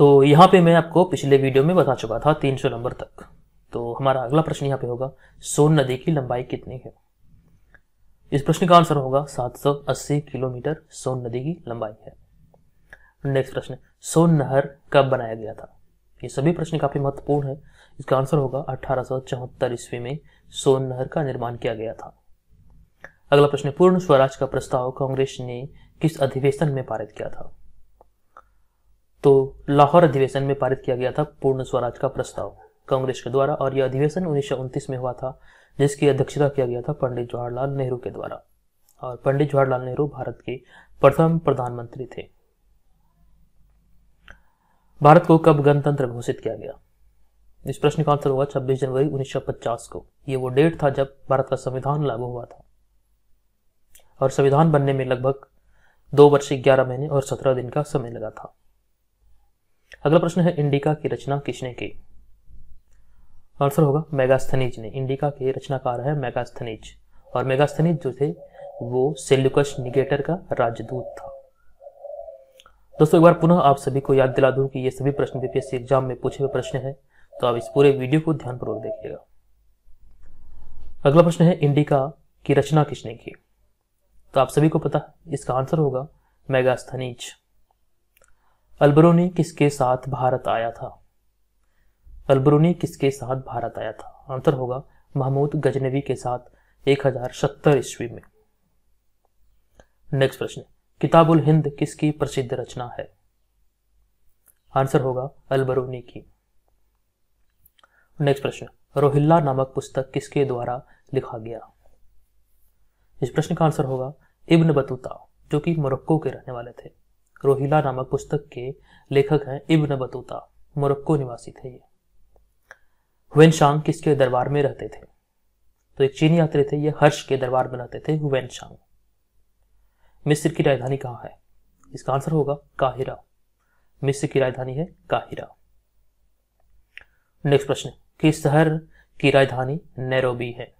तो यहाँ पे मैं आपको पिछले वीडियो में बता चुका था 300 नंबर तक। तो हमारा अगला प्रश्न यहाँ पे होगा, सोन नदी की लंबाई कितनी है। इस प्रश्न का आंसर होगा 780 किलोमीटर सोन नदी की लंबाई है। नेक्स्ट प्रश्न, सोन नहर कब बनाया गया था। ये सभी प्रश्न काफी महत्वपूर्ण है। इसका आंसर होगा 1874 ईस्वी में सोन नहर का निर्माण किया गया था। अगला प्रश्न, पूर्ण स्वराज का प्रस्ताव कांग्रेस ने किस अधिवेशन में पारित किया था। तो लाहौर अधिवेशन में पारित किया गया था पूर्ण स्वराज का प्रस्ताव कांग्रेस के द्वारा, और यह अधिवेशन 1929 में हुआ था, जिसकी अध्यक्षता किया गया था पंडित जवाहरलाल नेहरू के द्वारा। और पंडित जवाहरलाल नेहरू भारत के प्रथम प्रधानमंत्री थे। भारत को कब गणतंत्र घोषित किया गया। इस प्रश्न का आंसर होगा 26 जनवरी 1950 को। ये वो डेट था जब भारत का संविधान लागू हुआ था, और संविधान बनने में लगभग 2 वर्ष 11 महीने और 17 दिन का समय लगा था। अगला प्रश्न है, इंडिका की रचना किसने की। आंसर होगा मेगास्थनीज ने। इंडिका के रचनाकार है मेगास्थनीज, और मेगास्थनीज जो थे वो सेल्यूकस निकेटर का राजदूत था। दोस्तों, एक बार पुनः आप सभी को याद दिला दूं कि ये सभी प्रश्न बीपीएससी एग्जाम में पूछे हुए प्रश्न हैं, तो आप इस पूरे वीडियो को ध्यानपूर्वक देखिएगा। अगला प्रश्न है, इंडिका की रचना किसने की। तो आप सभी को पता है, इसका आंसर होगा मेगास्थनीज। अलबरूनी किसके साथ भारत आया था। अलबरूनी किसके साथ भारत आया था। आंसर होगा महमूद गजनवी के साथ 1070 ईस्वी में। नेक्स्ट प्रश्न, किताबुल हिंद किसकी प्रसिद्ध रचना है। आंसर होगा अलबरूनी की। नेक्स्ट प्रश्न, रोहिल्ला नामक पुस्तक किसके द्वारा लिखा गया। इस प्रश्न का आंसर होगा इब्न बतूता, जो कि मोरक्को के रहने वाले थे। रोहिल्ला नामक पुस्तक के लेखक हैं इब्न बतूता, मोरक्को निवासी थे ये। हुएनसांग किसके दरबार में रहते थे। तो एक चीनी यात्री थे, ये हर्ष के दरबार में रहते थे हुएनसांग। मिस्र की राजधानी कहाँ है। इसका आंसर होगा काहिरा। मिस्र की राजधानी है काहिरा। नेक्स्ट प्रश्न, किस शहर की राजधानी नैरोबी है।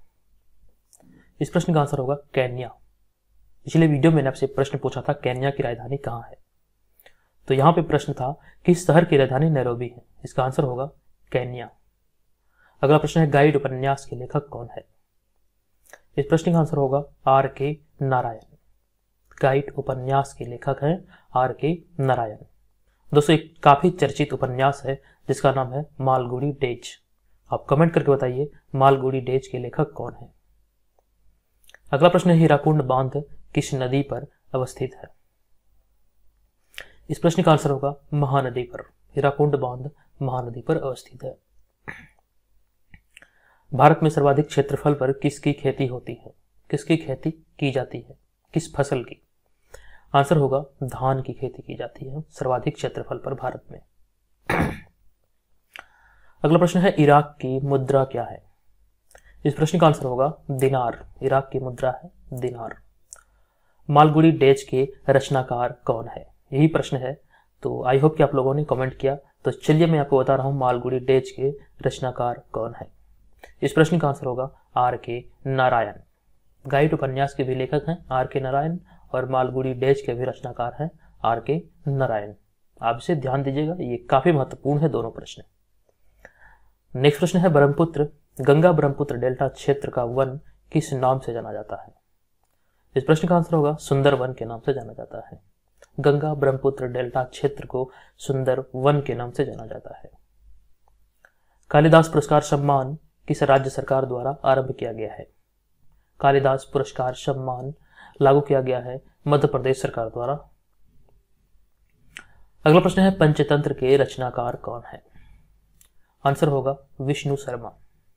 इस प्रश्न का आंसर होगा केन्या। पिछले वीडियो में मैंने आपसे प्रश्न पूछा था केन्या की राजधानी कहाँ है, तो यहां पे प्रश्न था किस शहर की राजधानी नैरोबी है। इसका आंसर होगा केन्या। अगला प्रश्न है, गाइड उपन्यास के लेखक कौन है। इस प्रश्न का आंसर होगा आर के नारायण। गाइड उपन्यास के लेखक हैं आर के नारायण। दोस्तों, एक काफी चर्चित उपन्यास है जिसका नाम है मालगुडी डेज। आप कमेंट करके बताइए मालगुडी डेज के लेखक कौन है। अगला प्रश्न है, हीराकुंड बांध किस नदी पर अवस्थित है। इस प्रश्न का आंसर होगा महानदी पर। हीराकुंड बांध महानदी पर अवस्थित है। भारत में सर्वाधिक क्षेत्रफल पर किसकी खेती होती है। किसकी खेती की जाती है, किस फसल की। आंसर होगा धान की खेती की जाती है सर्वाधिक क्षेत्रफल पर भारत में। अगला प्रश्न है, इराक की मुद्रा क्या है। इस प्रश्न का आंसर होगा दिनार। इराक की मुद्रा है दिनार। मालगुडी डेज के रचनाकार कौन है, यही प्रश्न है। तो आई होप कि आप लोगों ने कमेंट किया। तो चलिए मैं आपको बता रहा हूं मालगुडी डेज के रचनाकार कौन है। इस प्रश्न का आंसर होगा आर के नारायण। गाइड उपन्यास के भी लेखक हैं आर के नारायण, और मालगुडी डेज के भी रचनाकार हैं आर के नारायण। आप इसे ध्यान दीजिएगा, ये काफी महत्वपूर्ण है दोनों प्रश्न। नेक्स्ट प्रश्न है, ब्रह्मपुत्र गंगा ब्रह्मपुत्र डेल्टा क्षेत्र का वन किस नाम से जाना जाता है। इस प्रश्न का आंसर होगा सुंदर वन के नाम से जाना जाता है। गंगा ब्रह्मपुत्र डेल्टा क्षेत्र को सुंदर वन के नाम से जाना जाता है। कालिदास पुरस्कार सम्मान किस राज्य सरकार द्वारा आरंभ किया गया है। कालिदास पुरस्कार सम्मान लागू किया गया है मध्य प्रदेश सरकार द्वारा। अगला प्रश्न है, पंचतंत्र के रचनाकार कौन है। आंसर होगा विष्णु शर्मा।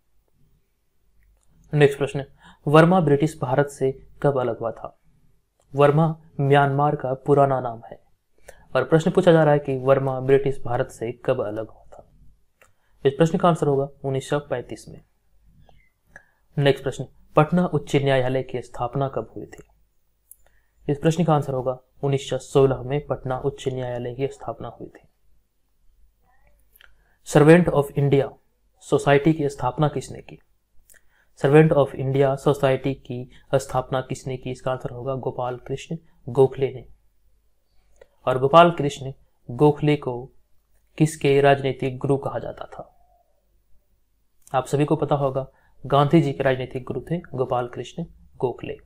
नेक्स्ट प्रश्न, वर्मा ब्रिटिश भारत से कब अलग हुआ था। वर्मा म्यांमार का पुराना नाम है, और प्रश्न पूछा जा रहा है कि वर्मा ब्रिटिश भारत से कब अलग हुआ था। इस प्रश्न का आंसर होगा 1935 में। नेक्स्ट प्रश्न, पटना उच्च न्यायालय की स्थापना कब हुई थी। इस प्रश्न का आंसर होगा 1916 में पटना उच्च न्यायालय की स्थापना हुई थी। सर्वेंट ऑफ इंडिया सोसाइटी की स्थापना किसने की। सर्वेंट ऑफ इंडिया सोसाइटी की स्थापना किसने की। इसका आंसर होगा गोपाल कृष्ण गोखले ने। और गोपाल कृष्ण गोखले को किसके राजनीतिक गुरु कहा जाता था? आप सभी को पता होगा, गांधी जी के राजनीतिक गुरु थे गोपाल कृष्ण गोखले।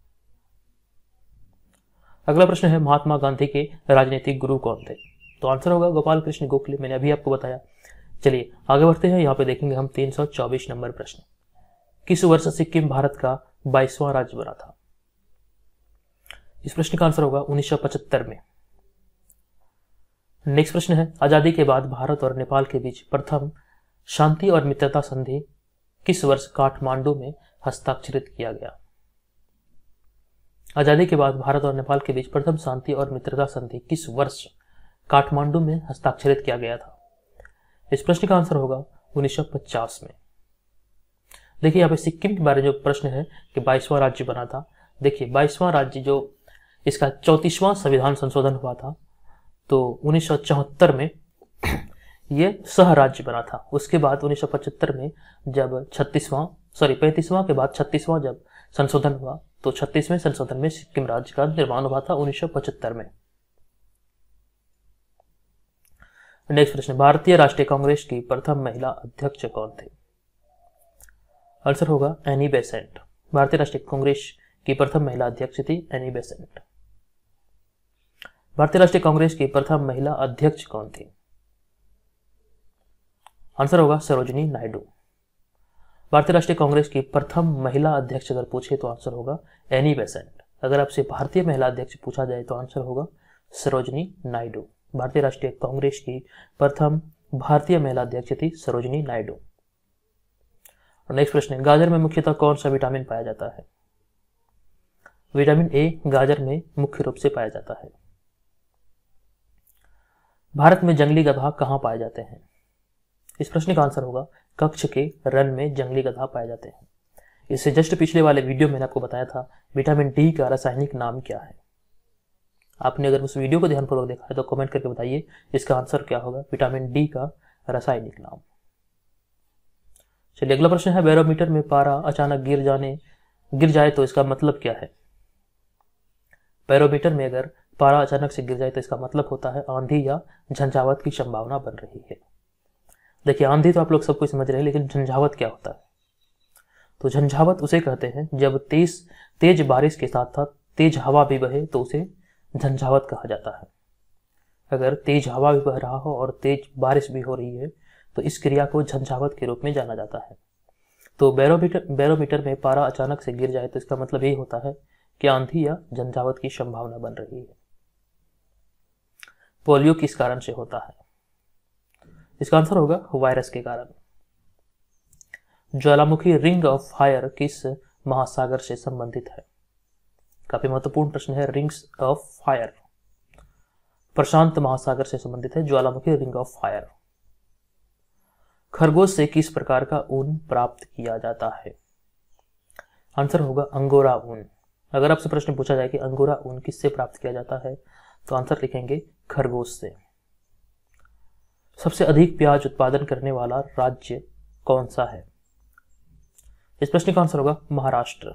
अगला प्रश्न है, महात्मा गांधी के राजनीतिक गुरु कौन थे? तो आंसर होगा गोपाल कृष्ण गोखले, मैंने अभी आपको बताया। चलिए आगे बढ़ते हैं, यहाँ पे देखेंगे हम 324 नंबर प्रश्न। किस वर्ष सिक्किम भारत का 22वां राज्य बना था? इस प्रश्न का आंसर होगा 1975 में। नेक्स्ट प्रश्न है, आजादी के बाद भारत और नेपाल के बीच प्रथम शांति और मित्रता संधि किस वर्ष काठमांडू में हस्ताक्षरित किया गया? आजादी के बाद भारत और नेपाल के बीच प्रथम शांति और मित्रता संधि किस वर्ष काठमांडू में हस्ताक्षरित किया गया था? इस प्रश्न का आंसर होगा 1950 में। देखिए यहाँ पे सिक्किम के बारे में जो प्रश्न है कि 22वां राज्य बना था, देखिए 22वां राज्य जो इसका 34वां संविधान संशोधन हुआ था, तो 1974 में ये सह राज्य बना था। उसके बाद 1975 में जब 35वां के बाद 36वां जब संशोधन हुआ, तो 36वें संशोधन में सिक्किम राज्य का निर्माण हुआ था 1975 में। नेक्स्ट प्रश्न, भारतीय राष्ट्रीय कांग्रेस की प्रथम महिला अध्यक्ष कौन थे? आंसर होगा एनी बेसेंट। भारतीय राष्ट्रीय कांग्रेस की प्रथम महिला अध्यक्ष थी एनी बेसेंट। भारतीय राष्ट्रीय कांग्रेस की प्रथम महिला अध्यक्ष कौन थी? आंसर होगा सरोजिनी नायडू। भारतीय राष्ट्रीय कांग्रेस की प्रथम महिला अध्यक्ष अगर पूछे तो आंसर होगा एनी बेसेंट। अगर आपसे भारतीय महिला अध्यक्ष पूछा जाए तो आंसर होगा सरोजिनी नायडू। भारतीय राष्ट्रीय कांग्रेस की प्रथम भारतीय महिला अध्यक्ष थी सरोजिनी नायडू। और नेक्स्ट प्रश्न है, गाजर में मुख्यतः कौन सा विटामिन पाया जाता है? विटामिन ए गाजर में मुख्य रूप से पाया जाता है। भारत में जंगली गधा कहाँ पाए जाते हैं? इस प्रश्न का आंसर होगा कच्छ के रण में जंगली गधा पाए जाते हैं। इससे जस्ट पिछले वाले वीडियो में मैंने आपको बताया था विटामिन डी का रासायनिक नाम क्या है। आपने अगर उस वीडियो को ध्यानपूर्वक देखा है तो कमेंट करके बताइए इसका आंसर क्या होगा, विटामिन डी का रासायनिक नाम। चलिए अगला प्रश्न है, बैरोमीटर में पारा अचानक गिर जाए तो इसका मतलब क्या है? बैरोमीटर में अगर पारा अचानक से गिर जाए तो इसका मतलब होता है आंधी या झंझावात की संभावना बन रही है। देखिए आंधी तो आप लोग सब कुछ समझ रहे हैं, लेकिन झंझावात क्या होता है? तो झंझावात उसे कहते हैं जब तेज बारिश के साथ साथ तेज हवा भी बहे तो उसे झंझावात कहा जाता है। अगर तेज हवा भी बह रहा हो और तेज बारिश भी हो रही है तो इस क्रिया को झंझावात के रूप में जाना जाता है। तो बैरोमीटर में पारा अचानक से गिर जाए तो इसका मतलब यही होता है कि आंधी या झंझावात की संभावना बन रही है। पोलियो किस कारण से होता है? इसका आंसर होगा वायरस के कारण। ज्वालामुखी रिंग ऑफ फायर किस महासागर से संबंधित है? काफी महत्वपूर्ण प्रश्न है। रिंग्स ऑफ फायर प्रशांत महासागर से संबंधित है ज्वालामुखी रिंग ऑफ फायर। खरगोश से किस प्रकार का ऊन प्राप्त किया जाता है? आंसर होगा अंगोरा ऊन। अगर आपसे प्रश्न पूछा जाए कि अंगोरा ऊन किससे प्राप्त किया जाता है तो आंसर लिखेंगे खरगोश से। सबसे अधिक प्याज उत्पादन करने वाला राज्य कौन सा है? इस प्रश्न का आंसर होगा महाराष्ट्र।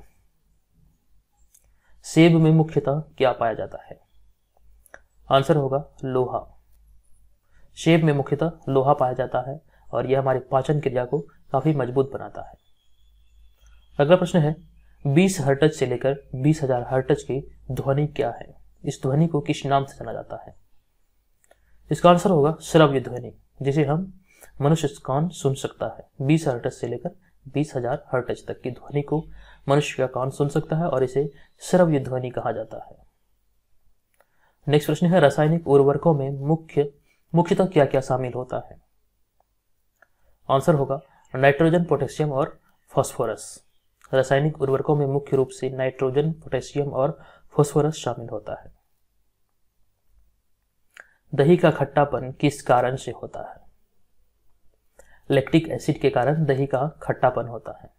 सेब में मुख्यतः क्या पाया जाता है? आंसर होगा लोहा। सेब में मुख्यतः लोहा पाया जाता है और यह हमारी पाचन क्रिया को काफी मजबूत बनाता है। अगला प्रश्न है, 20 हर्ट्ज से लेकर 20,000 हर्ट्ज की ध्वनि क्या है? इस ध्वनि को किस नाम से जाना जाता है? इसका आंसर होगा श्रव्य ध्वनि, जिसे हम मनुष्य कान सुन सकता है। 20 हर्ट्ज से लेकर 20,000 हर्ट्ज तक की ध्वनि को मनुष्य का कान सुन सकता है और इसे श्रव्य ध्वनि कहा जाता है। नेक्स्ट प्रश्न है, रासायनिक उर्वरकों में मुख्यतः क्या क्या शामिल होता है? आंसर होगा नाइट्रोजन, पोटेशियम और फास्फोरस। रासायनिक उर्वरकों में मुख्य रूप से नाइट्रोजन, पोटेशियम और फास्फोरस शामिल होता है। दही का खट्टापन किस कारण से होता है? लैक्टिक एसिड के कारण दही का खट्टापन होता है।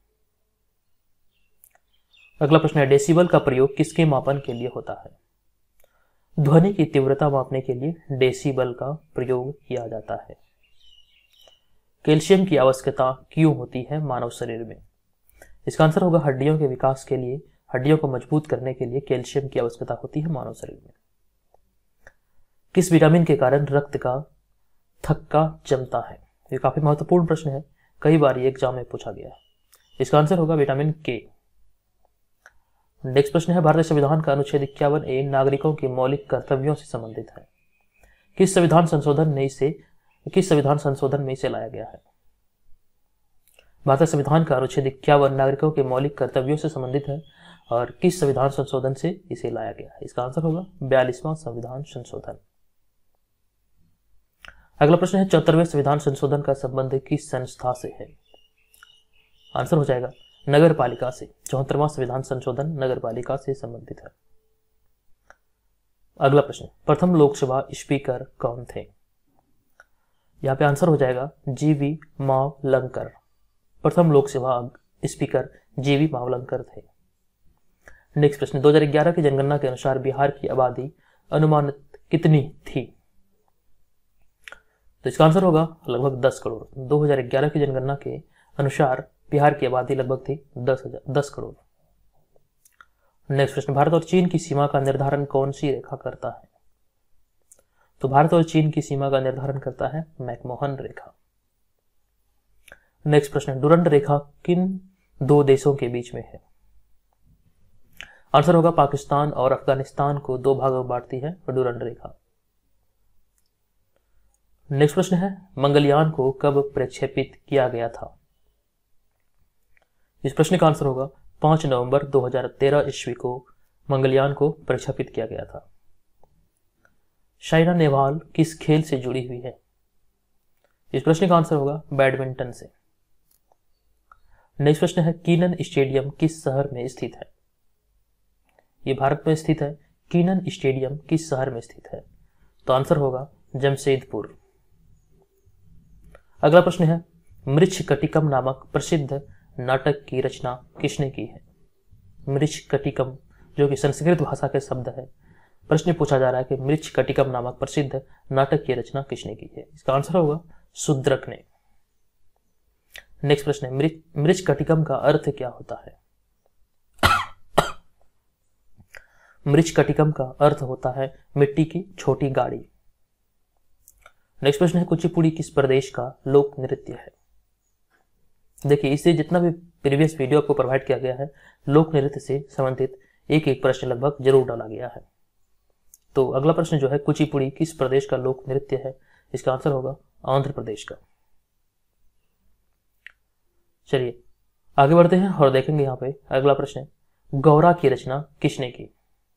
अगला प्रश्न है, डेसिबल का प्रयोग किसके मापन के लिए होता है? ध्वनि की तीव्रता मापने के लिए डेसिबल का प्रयोग किया जाता है। कैल्शियम की आवश्यकता क्यों होती है मानव शरीर में? इसका आंसर होगा हड्डियों के विकास के लिए, हड्डियों को मजबूत करने के लिए कैल्शियम की आवश्यकता होती है मानव शरीर में। किस विटामिन के कारण रक्त का थक्का जमता है? ये काफी महत्वपूर्ण प्रश्न है, कई बार ये एग्जाम में पूछा गया है। इसका आंसर होगा विटामिन के। नेक्स्ट प्रश्न है, भारतीय संविधान का अनुच्छेद 51A नागरिकों के मौलिक कर्तव्यों से संबंधित है। किस संविधान संशोधन में इसे लाया गया है? भारतीय संविधान का अनुच्छेद 51 नागरिकों के मौलिक कर्तव्यों से संबंधित है और किस संविधान संशोधन से इसे लाया गया है? इसका आंसर होगा 42वां संविधान संशोधन। अगला प्रश्न है, 74वें संविधान संशोधन का संबंध किस संस्था से है? आंसर हो जाएगा नगर पालिका से। 74वां संविधान संशोधन नगर पालिका से संबंधित है। अगला प्रश्न, प्रथम लोकसभा स्पीकर कौन थे? यहां पे आंसर हो जाएगा जीवी मावलंकर। प्रथम लोकसभा स्पीकर जीवी मावलंकर थे। नेक्स्ट प्रश्न, 2011 की जनगणना के अनुसार बिहार की आबादी अनुमानित कितनी थी? तो इसका आंसर होगा लगभग 10 करोड़। 2011 की जनगणना के अनुसार बिहार की आबादी लगभग थी 10 करोड़। नेक्स्ट प्रश्न, भारत और चीन की सीमा का निर्धारण कौन सी रेखा करता है? तो भारत और चीन की सीमा का निर्धारण करता है मैकमोहन रेखा। नेक्स्ट प्रश्न, डुरंड रेखा किन दो देशों के बीच में है? आंसर होगा पाकिस्तान और अफगानिस्तान को दो भागों में बांटती है डुरंड रेखा। नेक्स्ट प्रश्न है, मंगलयान को कब प्रक्षेपित किया गया था? इस प्रश्न का आंसर होगा 5 नवंबर 2013 ईस्वी को मंगलयान को प्रक्षेपित किया गया था। साइना नेहवाल किस खेल से जुड़ी हुई है? इस प्रश्न का आंसर होगा बैडमिंटन से। नेक्स्ट प्रश्न है, कीनन स्टेडियम किस शहर में स्थित है? ये भारत में स्थित है। कीनन स्टेडियम किस शहर में स्थित है? तो आंसर होगा जमशेदपुर। अगला प्रश्न है, मृच्छकटिकम नामक प्रसिद्ध नाटक की रचना किसने की है? मृच्छकटिकम जो कि संस्कृत भाषा के शब्द है। प्रश्न पूछा जा रहा है कि मृच्छकटिकम नामक प्रसिद्ध नाटक की रचना किसने की है? इसका आंसर होगा शूद्रक ने। नेक्स्ट प्रश्न है, मृच्छकटिकम का अर्थ क्या होता है? मृच्छकटिकम का अर्थ होता है मिट्टी की छोटी गाड़ी। नेक्स्ट प्रश्न है, कुचिपुड़ी किस प्रदेश का लोक नृत्य है? देखिए, इससे जितना भी प्रीवियस वीडियो आपको प्रोवाइड किया गया है, लोक नृत्य से संबंधित एक एक प्रश्न लगभग जरूर डाला गया है। तो अगला प्रश्न जो है, कुचिपुड़ी किस प्रदेश का लोक नृत्य है? इसका आंसर होगा आंध्र प्रदेश का। चलिए आगे बढ़ते हैं और देखेंगे यहाँ पे अगला प्रश्न, गौरा की रचना किसने की?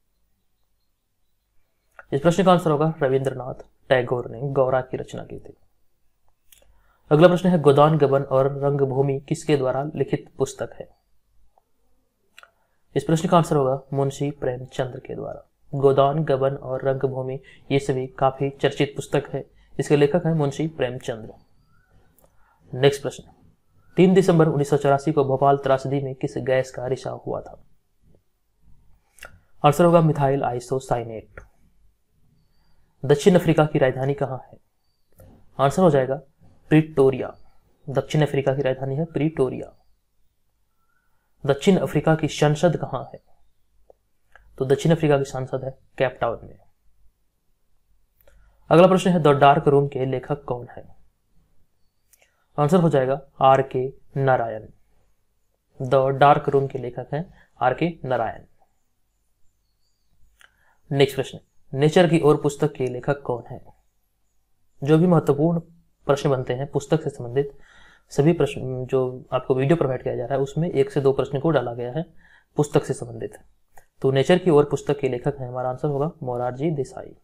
इस प्रश्न का आंसर होगा रविंद्रनाथ टैगोर ने गौरा की रचना की थी। अगला प्रश्न है, गोदान गबन और रंगभूमि किसके द्वारा लिखित पुस्तक है? इस प्रश्न का आंसर होगा मुंशी प्रेमचंद के द्वारा। गोदान गबन और रंगभूमि ये सभी काफी चर्चित पुस्तक है। इसके लेखक हैं मुंशी प्रेमचंद। नेक्स्ट प्रश्न, 3 दिसंबर 1984 को भोपाल त्रासदी में किस गैस का रिसाव हुआ था? आंसर होगा मिथाइल आइसोसाइनेट। दक्षिण अफ्रीका की राजधानी कहां है? आंसर हो जाएगा प्रीटोरिया। दक्षिण अफ्रीका की राजधानी है प्रीटोरिया। दक्षिण अफ्रीका की संसद कहां है? तो दक्षिण अफ्रीका की संसद है केप टाउन में। अगला प्रश्न है, द डार्क रूम के लेखक कौन है? आंसर हो जाएगा R.K. Narayan. The dark room के लेखक हैं R.K. नारायण। नेक्स्ट प्रश्न, नेचर की ओर पुस्तक के लेखक कौन है? जो भी महत्वपूर्ण प्रश्न बनते हैं पुस्तक से संबंधित, सभी प्रश्न जो आपको वीडियो प्रोवाइड किया जा रहा है उसमें 1 से 2 प्रश्न को डाला गया है पुस्तक से संबंधित। तो नेचर की ओर पुस्तक के लेखक हैं, हमारा आंसर होगा मोरारजी देसाई।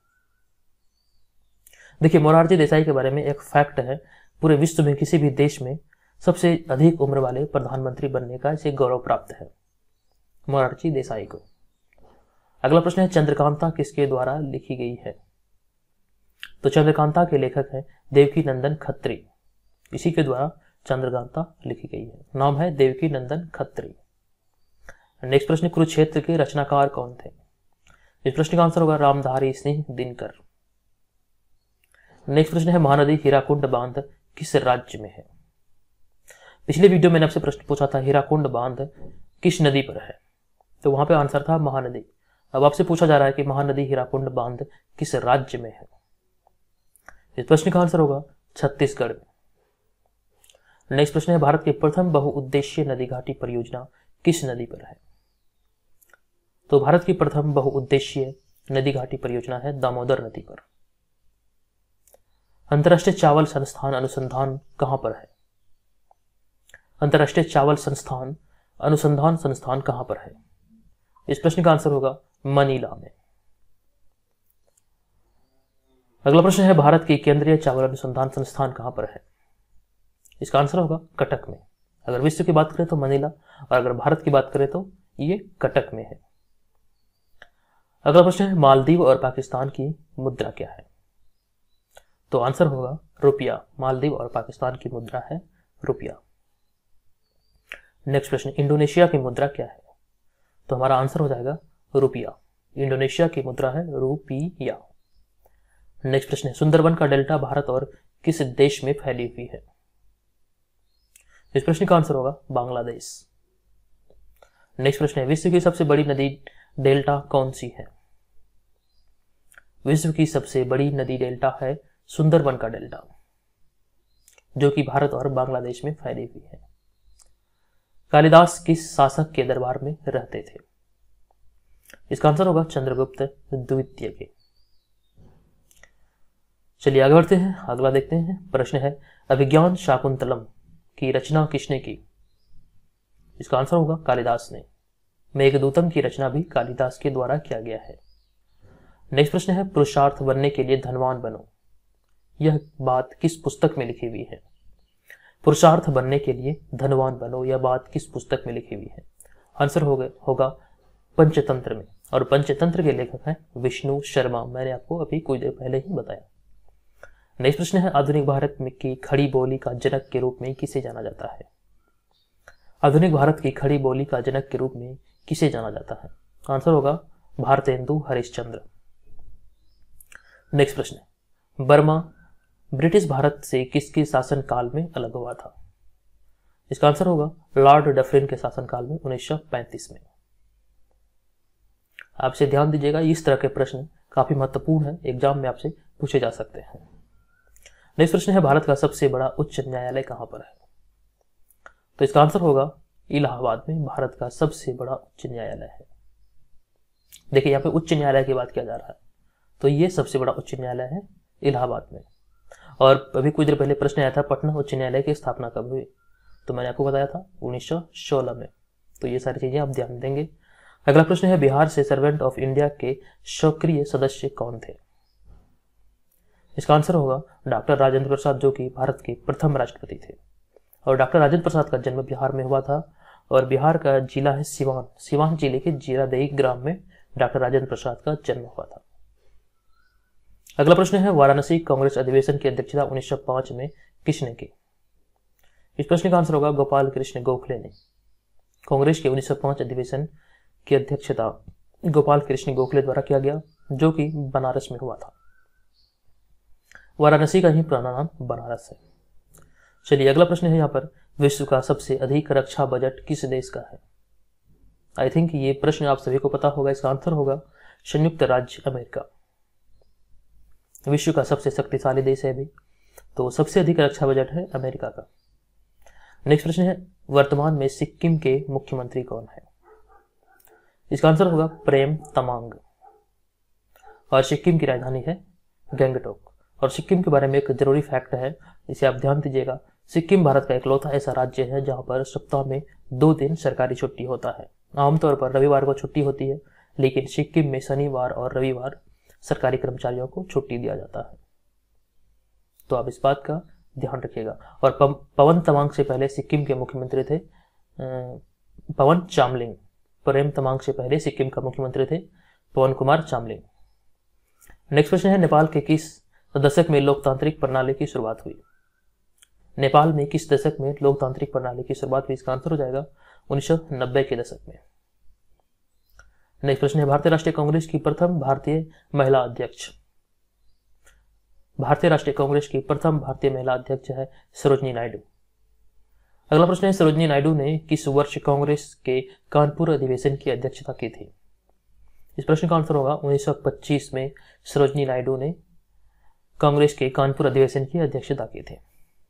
देखिए, मोरारजी देसाई के बारे में एक फैक्ट है, पूरे विश्व में किसी भी देश में सबसे अधिक उम्र वाले प्रधानमंत्री बनने का इसे गौरव प्राप्त है मोरारजी देसाई को। अगला प्रश्न है, चंद्रकांता किसके द्वारा लिखी गई है? तो चंद्रकांता के लेखक हैं देवकी नंदन खत्री। इसी के द्वारा चंद्रकांता लिखी गई है। नाम है देवकी नंदन खत्री। नेक्स्ट प्रश्न, कुरुक्षेत्र के रचनाकार कौन थे? इस प्रश्न का आंसर होगा रामधारी सिंह दिनकर। नेक्स्ट प्रश्न है, महानदी हीराकुंड बांध किस राज्य में है? पिछले वीडियो मैंने आपसे प्रश्न पूछा था हीराकुंड बांध किस नदी पर है, तो वहां पे आंसर था महानदी। अब आपसे पूछा जा रहा है कि महानदी हीराकुंड बांध किस राज्य में है? इस प्रश्न का आंसर होगा छत्तीसगढ़ में। नेक्स्ट प्रश्न है, भारत की प्रथम बहुउद्देशीय नदी घाटी परियोजना किस नदी पर है? तो भारत की प्रथम बहुउद्देशीय नदी घाटी परियोजना है दामोदर नदी पर। अंतर्राष्ट्रीय चावल संस्थान अनुसंधान कहां पर है? अंतर्राष्ट्रीय चावल संस्थान अनुसंधान संस्थान कहां पर है? इस प्रश्न का आंसर होगा मनीला में। अगला प्रश्न है, भारत की केंद्रीय चावल अनुसंधान संस्थान कहां पर है? इसका आंसर होगा कटक में। अगर विश्व की बात करें तो मनीला, और अगर भारत की बात करें तो ये कटक में है। अगला प्रश्न है, मालदीव और पाकिस्तान की मुद्रा क्या है? तो आंसर होगा रुपया। मालदीव और पाकिस्तान की मुद्रा है रुपया। नेक्स्ट प्रश्न, इंडोनेशिया की मुद्रा क्या है? तो हमारा आंसर हो जाएगा रुपया। इंडोनेशिया की मुद्रा है रुपया। नेक्स्ट प्रश्न है, सुंदरबन का डेल्टा भारत और किस देश में फैली हुई है? इस प्रश्न का आंसर होगा बांग्लादेश। नेक्स्ट प्रश्न है, विश्व की सबसे बड़ी नदी डेल्टा कौन सी है? विश्व की सबसे बड़ी नदी डेल्टा है सुंदरबन का डेल्टा, जो कि भारत और बांग्लादेश में फैली हुई है। कालिदास किस शासक के दरबार में रहते थे? इसका आंसर होगा चंद्रगुप्त द्वितीय के। चलिए आगे बढ़ते हैं, अगला देखते हैं। प्रश्न है, अभिज्ञान शाकुंतलम की रचना किसने की? इसका आंसर होगा कालिदास ने। मेघदूतम की रचना भी कालिदास के द्वारा किया गया है। नेक्स्ट प्रश्न है, पुरुषार्थ बनने के लिए धनवान बनो, यह बात किस पुस्तक में लिखी हुई है? पुरुषार्थ बनने के लिए धनवान बनो, यह बात किस पुस्तक में लिखी हुई है? आंसर होगा पंचतंत्र में, और पंचतंत्र के लेखक हैं विष्णु शर्मा। मैंने आपको अभी कुछ देर पहले ही बताया। नेक्स्ट प्रश्न है, आधुनिक भारत में की खड़ी बोली का जनक के रूप में किसे जाना जाता है? आधुनिक भारत की खड़ी बोली का जनक के रूप में किसे जाना जाता है? आंसर होगा भारतेंदु हरिश्चंद्र। नेक्स्ट प्रश्न है, बर्मा ब्रिटिश भारत से किसके शासन काल में अलग हुआ था? इसका आंसर होगा लॉर्ड डफरिन के शासन काल में 1935 में। आपसे ध्यान दीजिएगा, इस तरह के प्रश्न काफी महत्वपूर्ण है, एग्जाम में आपसे पूछे जा सकते हैं। नेक्स्ट प्रश्न है, भारत का सबसे बड़ा उच्च न्यायालय कहां पर है? तो इसका आंसर होगा इलाहाबाद में भारत का सबसे बड़ा उच्च न्यायालय है। देखिए यहाँ पे उच्च न्यायालय की बात किया जा रहा है, तो ये सबसे बड़ा उच्च न्यायालय है इलाहाबाद में। और अभी कुछ देर पहले प्रश्न आया था पटना उच्च न्यायालय की स्थापना कब हुई? तो मैंने आपको बताया था 1916 में। तो ये सारी चीजें आप ध्यान देंगे। अगला प्रश्न है, बिहार से सर्वेंट ऑफ इंडिया के सक्रिय सदस्य कौन थे? इसका आंसर होगा डॉक्टर राजेंद्र प्रसाद, जो कि भारत के प्रथम राष्ट्रपति थे। और डॉक्टर राजेंद्र प्रसाद का जन्म बिहार में हुआ था, और बिहार का जिला है सिवान। सिवान जिले के जीरादेई ग्राम में डॉक्टर राजेंद्र प्रसाद का जन्म हुआ था। अगला प्रश्न है, वाराणसी कांग्रेस अधिवेशन की अध्यक्षता 1905 में किसने की? इस प्रश्न का आंसर होगा गोपाल कृष्ण गोखले ने। कांग्रेस के 1905 अधिवेशन की अध्यक्षता गोपाल कृष्ण गोखले द्वारा किया गया, जो कि बनारस में हुआ था। वाराणसी का ही पुराना नाम बनारस है। चलिए अगला प्रश्न है, यहाँ पर विश्व का सबसे अधिक रक्षा बजट किस देश का है? आई थिंक ये प्रश्न आप सभी को पता होगा। इसका आंसर होगा संयुक्त राज्य अमेरिका। विश्व का सबसे शक्तिशाली देश है अभी, तो सबसे अधिक रक्षा बजट है अमेरिका का। नेक्स्ट प्रश्न है, वर्तमान में सिक्किम के मुख्यमंत्री कौन है? इसका आंसर होगा प्रेम तमांग, और सिक्किम की राजधानी है गैंगटोक। और सिक्किम के बारे में एक जरूरी फैक्ट है, इसे आप ध्यान दीजिएगा। सिक्किम भारत का इकलौता ऐसा राज्य है जहां पर सप्ताह में 2 दिन सरकारी छुट्टी होता है। आमतौर पर रविवार को छुट्टी होती है, लेकिन सिक्किम में शनिवार और रविवार सरकारी कर्मचारियों को छुट्टी दिया जाता है। तो आप इस बात का ध्यान रखिएगा। और पवन तमांग से पहले सिक्किम के मुख्यमंत्री थे पवन चामलिंग। प्रेम तमांग से पहले सिक्किम का मुख्यमंत्री थे पवन कुमार चामलिंग। नेक्स्ट प्रश्न है, नेपाल के किस दशक में लोकतांत्रिक प्रणाली की शुरुआत हुई? नेपाल में किस दशक में लोकतांत्रिक प्रणाली की शुरुआत हुई? इसका आंसर हो जाएगा 1990 के दशक में। नेक्स्ट प्रश्न है, भारतीय राष्ट्रीय कांग्रेस की प्रथम भारतीय महिला अध्यक्ष। भारतीय राष्ट्रीय कांग्रेस की प्रथम भारतीय महिला अध्यक्ष है सरोजनी नायडू। अगला प्रश्न है, सरोजनी नायडू ने किस वर्ष कांग्रेस के कानपुर अधिवेशन की अध्यक्षता की थी? इस प्रश्न का आंसर होगा 1925 में सरोजनी नायडू ने कांग्रेस के कानपुर अधिवेशन की अध्यक्षता की थी?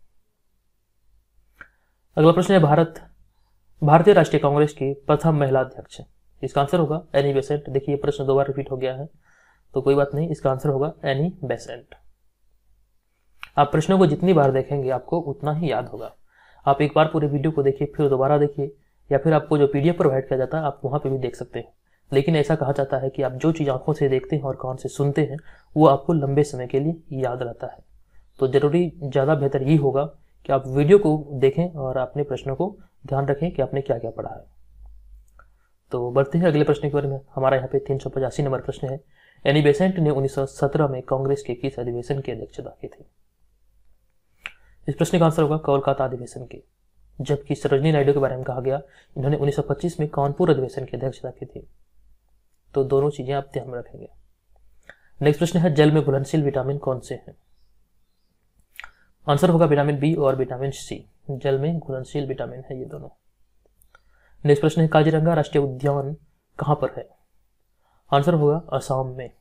अगला प्रश्न है भारतीय राष्ट्रीय कांग्रेस की प्रथम महिला अध्यक्ष। इसका आंसर होगा एनी बेसेंट। देखिए ये प्रश्न 2 बार रिपीट हो गया है तो कोई बात नहीं, इसका आंसर होगा एनी बेसेंट। आप प्रश्नों को जितनी बार देखेंगे आपको उतना ही याद होगा। आप एक बार पूरे वीडियो को देखिए, फिर दोबारा देखिए, या फिर आपको जो पीडीएफ प्रोवाइड किया जाता है आप वहाँ पे भी देख सकते हैं। लेकिन ऐसा कहा जाता है कि आप जो चीज़ आंखों से देखते हैं और कान से सुनते हैं वो आपको लंबे समय के लिए याद रहता है। तो जरूरी ज़्यादा बेहतर ये होगा कि आप वीडियो को देखें और अपने प्रश्नों को ध्यान रखें कि आपने क्या क्या पढ़ा है। तो बढ़ते हैं अगले प्रश्न के बारे में। हमारा यहाँ पे 385 नंबर प्रश्न है, एनी बेसेंट ने 1917 में कांग्रेस के किस अधिवेशन की अध्यक्षता की थी? इस प्रश्न का आंसर होगा कोलकाता अधिवेशन के। जबकि सरोजिनी नायडू के बारे में कहा गया इन्होंने 1925 में कानपुर अधिवेशन की अध्यक्षता की थी। तो दोनों चीजें आप ध्यान में रखेंगे। नेक्स्ट प्रश्न है, जल में घुलनशील विटामिन कौन से हैं? आंसर होगा विटामिन बी और विटामिन सी। जल में घुलनशील विटामिन है ये दोनों। नेक्स्ट प्रश्न है, काजीरंगा राष्ट्रीय उद्यान कहां पर है? आंसर होगा असम में।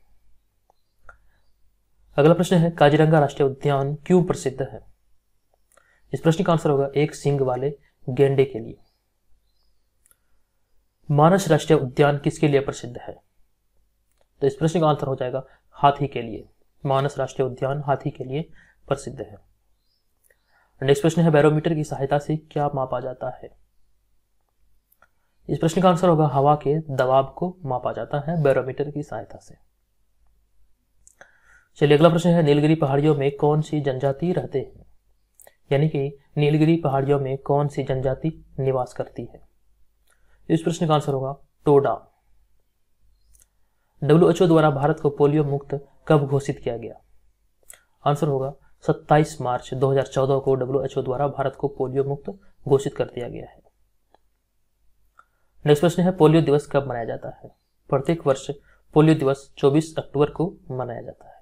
अगला प्रश्न है, काजीरंगा राष्ट्रीय उद्यान क्यों प्रसिद्ध है? इस प्रश्न का आंसर होगा एक सींग वाले गैंडे के लिए। मानस राष्ट्रीय उद्यान किसके लिए प्रसिद्ध है? तो इस प्रश्न का आंसर हो जाएगा हाथी के लिए। मानस राष्ट्रीय उद्यान हाथी के लिए प्रसिद्ध है। नेक्स्ट प्रश्न है, बैरोमीटर की सहायता से क्या मापा जाता है? इस प्रश्न का आंसर होगा हवा के दबाव को मापा जाता है बैरोमीटर की सहायता से। चलिए अगला प्रश्न है, नीलगिरी पहाड़ियों में कौन सी जनजाति रहते हैं? यानी कि नीलगिरी पहाड़ियों में कौन सी जनजाति निवास करती है? इस प्रश्न का आंसर होगा टोडा। WHO द्वारा भारत को पोलियो मुक्त कब घोषित किया गया? आंसर होगा 27 मार्च 2014 को WHO द्वारा भारत को पोलियो मुक्त घोषित कर दिया गया है। नेक्स्ट प्रश्न है, पोलियो दिवस कब मनाया जाता है? प्रत्येक वर्ष पोलियो दिवस 24 अक्टूबर को मनाया जाता है।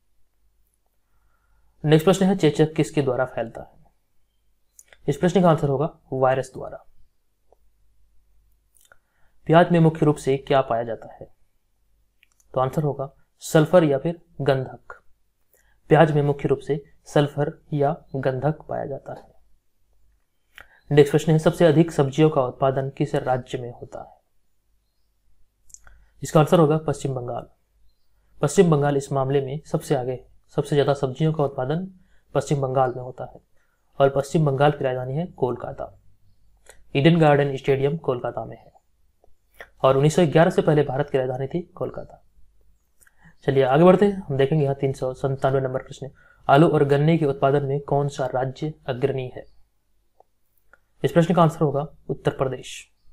नेक्स्ट प्रश्न है, चेचक किसके द्वारा फैलता है? इस प्रश्न का आंसर होगा वायरस द्वारा। प्याज में मुख्य रूप से क्या पाया जाता है? तो आंसर होगा सल्फर या फिर गंधक। प्याज में मुख्य रूप से सल्फर या गंधक पाया जाता है। नेक्स्ट प्रश्न है, सबसे अधिक सब्जियों का उत्पादन किस राज्य में होता है? इसका आंसर होगा पश्चिम बंगाल। पश्चिम बंगाल इस मामले में सबसे आगे है। सबसे ज्यादा सब्जियों का उत्पादन पश्चिम बंगाल में होता है और पश्चिम बंगाल की राजधानी है Kolkata. Eden garden stadium Kolkata में है और 1911 से पहले भारत की राजधानी थी कोलकाता। चलिए आगे बढ़ते हैं। हम देखेंगे यहाँ 397 नंबर प्रश्न, आलू और गन्ने के उत्पादन में कौन सा राज्य अग्रणी है? इस प्रश्न का आंसर होगा उत्तर प्रदेश।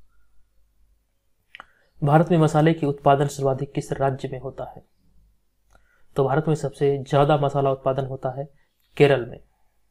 भारत में मसाले के उत्पादन सर्वाधिक किस राज्य में होता है? तो भारत में सबसे ज्यादा मसाला उत्पादन होता है केरल में।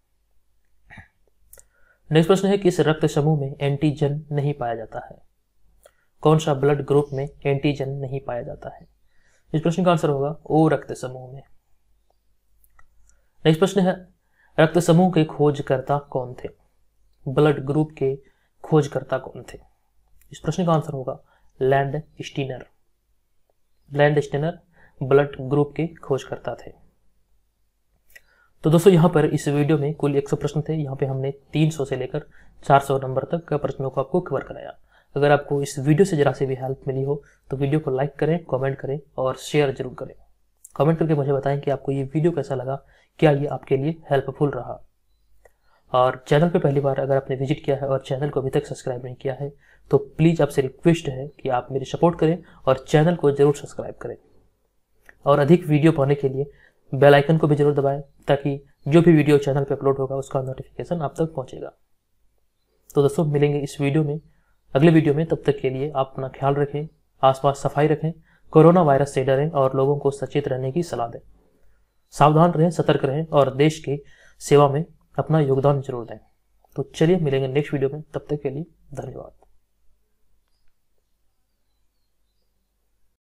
नेक्स्ट प्रश्न है, किस रक्त समूह में एंटीजन नहीं पाया जाता है? कौन सा ब्लड ग्रुप में एंटीजन नहीं पाया जाता है? इस प्रश्न का आंसर होगा ओ रक्त समूह में। नेक्स्ट प्रश्न है, रक्त समूह के खोजकर्ता कौन थे? ब्लड ग्रुप के खोजकर्ता कौन थे? इस प्रश्न का आंसर होगा Landsteiner. Landsteiner blood group के खोजकर्ता थे। तो दोस्तों यहाँ पर इस वीडियो में कुल 100 प्रश्न थे। यहाँ पे हमने 300 से लेकर 400 नंबर तक का प्रश्नों को आपको कवर कराया। अगर आपको इस वीडियो से जरा से भी हेल्प मिली हो तो वीडियो को लाइक करें, कमेंट करें और शेयर जरूर करें। कमेंट करके मुझे बताएं कि आपको ये वीडियो कैसा लगा, क्या ये आपके लिए हेल्पफुल रहा। और चैनल पे पहली बार अगर आपने विजिट किया है और चैनल को अभी तक सब्सक्राइब नहीं किया है तो प्लीज़ आपसे रिक्वेस्ट है कि आप मेरी सपोर्ट करें और चैनल को जरूर सब्सक्राइब करें। और अधिक वीडियो पाने के लिए बेल आइकन को भी जरूर दबाएं ताकि जो भी वीडियो चैनल पे अपलोड होगा उसका नोटिफिकेशन आप तक पहुंचेगा। तो दोस्तों मिलेंगे इस वीडियो में, अगले वीडियो में। तब तक के लिए आप अपना ख्याल रखें, आसपास सफाई रखें, कोरोना वायरस से डरें और लोगों को सचेत रहने की सलाह दें। सावधान रहें, सतर्क रहें और देश की सेवा में अपना योगदान जरूर दें। तो चलिए मिलेंगे नेक्स्ट वीडियो में, तब तक के लिए धन्यवाद।